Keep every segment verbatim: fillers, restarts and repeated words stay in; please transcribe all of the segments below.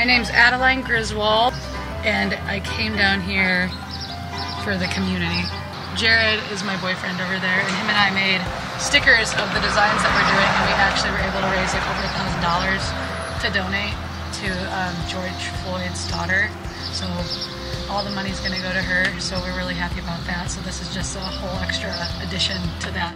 My name's Adeline Griswold, and I came down here for the community. Jared is my boyfriend over there, and him and I made stickers of the designs that we're doing, and we actually were able to raise like over a thousand dollars to donate to um, George Floyd's daughter. So all the money's going to go to her, so we're really happy about that. So this is just a whole extra addition to that.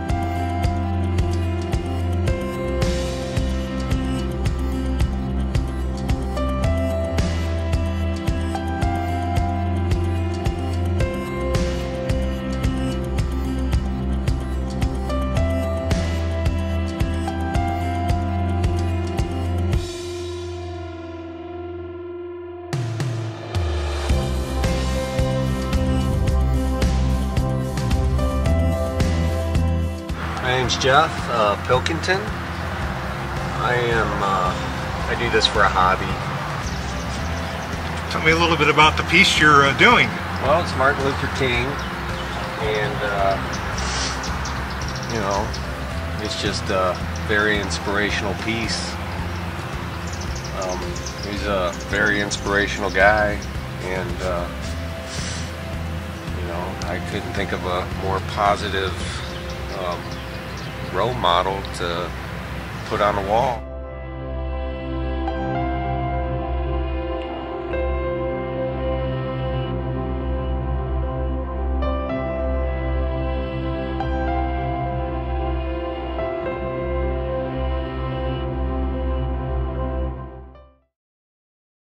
My name's Jeff uh, Pilkington. I am, uh, I do this for a hobby. Tell me a little bit about the piece you're uh, doing. Well, it's Martin Luther King, and uh, you know, it's just a very inspirational piece. Um, he's a very inspirational guy, and uh, you know, I couldn't think of a more positive um, role model to put on a wall.